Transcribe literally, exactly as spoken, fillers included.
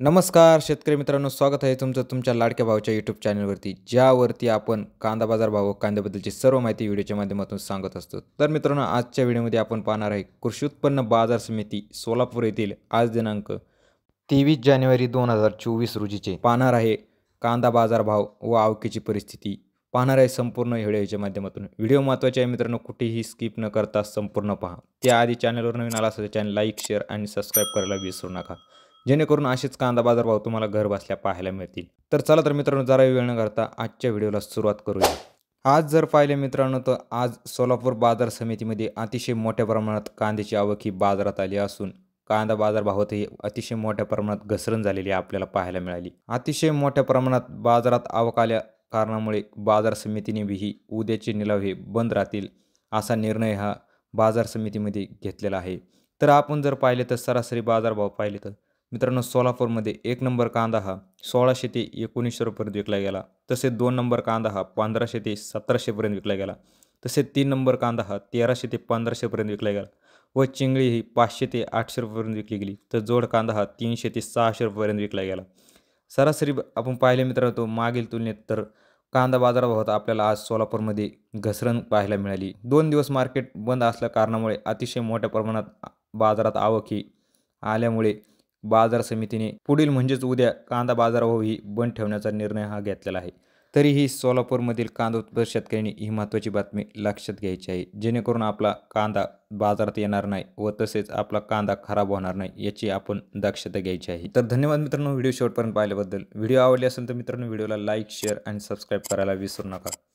नमस्कार शेतकरी मित्रांनो, स्वागत आहे तुमचं तुमच्या लाडक्या भावाच्या यूट्यूब चॅनलवरती, ज्यावरती आपण कांदा बाजार भाव व कांद्याबद्दलची सर्व माहिती व्हिडिओच्या माध्यमातून सांगत असतो। तर मित्रांनो, आजच्या व्हिडिओमध्ये आपण पाहणार आहे कृषी उत्पन्न बाजार समिती सोलापूर येथील आज दिनांक तेवीस जानेवारी दोन हजार चोवीस रोजीचे पाहणार आहे कांदा बाजार भाव व आवकीची परिस्थिती पाहणार आहे संपूर्ण व्हिडिओच्या माध्यमातून। व्हिडिओ महत्त्वाचे आहे मित्रांनो, कुठेही स्किप न करता संपूर्ण पहा। त्याआधी चॅनलवर नवीन आला असेल तर चॅनल लाईक शेअर आणि सबस्क्राईब करायला विसरू नका, जेणेकरून असेच कांदा बाजार भाव तुम्हाला घर बसल्या पाहायला मिळतील। तर चला तर मित्रांनो, जरा वेळ न करता आजच्या व्हिडिओला सुरुवात करूया। आज जर पाहिले मित्रांनो, तर आज सोलापूर बाजार समितीमध्ये अतिशय मोठ्या प्रमाणात कांद्याची आवक ही बाजारात आली असून कांदा बाजार भावातही अतिशय मोठ्या प्रमाणात घसरण झालेली आपल्याला पाहायला मिळाली। अतिशय मोठ्या प्रमाणात बाजारात आवक आल्या कारणामुळे बाजार समितीने ही उद्याचे निलाव हे बंद राहतील असा निर्णय हा बाजार समितीमध्ये घेतलेला आहे। तर आपण जर पाहिले तर सरासरी बाजार भाव पाहिले तर मित्रांनो, सोलापूरमध्ये एक नंबर कांदा हा सोळाशे ते एकोणीसशे रुपयापर्यंत विकला गेला। तसेच दोन नंबर कांदा हा पंधराशे ते सतराशेपर्यंत विकला गेला। तसेच तीन नंबर कांदा हा तेराशे ते पंधराशेपर्यंत विकला गेला व चिंगळी ही पाचशे ते आठशे रुपयापर्यंत विकली गेली। तर जोड कांदा हा तीनशे ते सहाशे रुपयापर्यंत विकला गेला। सरासरी आपण पाहिले मित्रांनो, तो मागील तुलनेत तर कांदा बाजारभावात आपल्याला आज सोलापूरमध्ये घसरण पाहायला मिळाली। दोन दिवस मार्केट बंद असल्या कारणामुळे अतिशय मोठ्या प्रमाणात बाजारात आवक ही आल्यामुळे बाजार समितीने पुढील म्हणजेच उद्या कांदा बाजारभाव ही बंद ठेवण्याचा निर्णय हा घेतलेला आहे। तरीही सोलापूरमधील कांदा उत्पादक शेतकऱ्यांनी ही महत्त्वाची बातमी लक्षात घ्यायची आहे, जेणेकरून आपला कांदा बाजारात येणार नाही व तसेच आपला कांदा खराब होणार नाही याची आपण दक्षता घ्यायची आहे। तर धन्यवाद मित्रांनो, व्हिडिओ शेवटपर्यंत पाहिल्याबद्दल। व्हिडिओ आवडले असेल तर मित्रांनो, व्हिडिओला लाईक शेअर आणि सबस्क्राईब करायला विसरू नका।